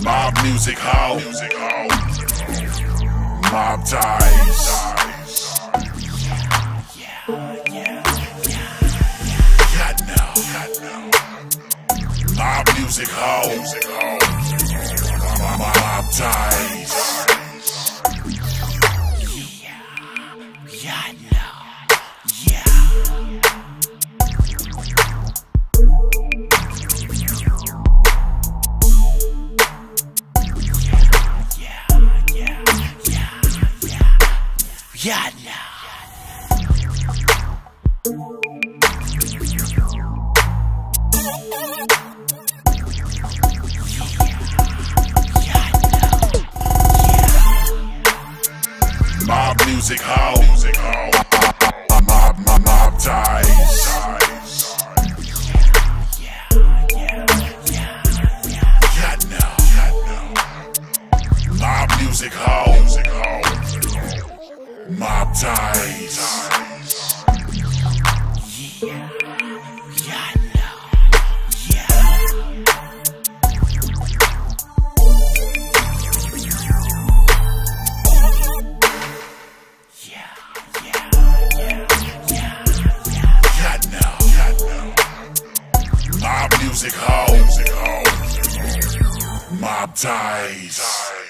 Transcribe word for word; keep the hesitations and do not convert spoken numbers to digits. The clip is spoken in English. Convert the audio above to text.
Mobb music how? Mobties. Got now. Mobb music how? Mobties. Yeah, now. Yeah. Yeah, now. Mobb music how? Mob, mob, mob ties. Yeah, now. Mobb music how? Mob ties. Yeah, yeah, no, yeah. Yeah, yeah, yeah, yeah, yeah, no, no. Mobb music how? Mob ties.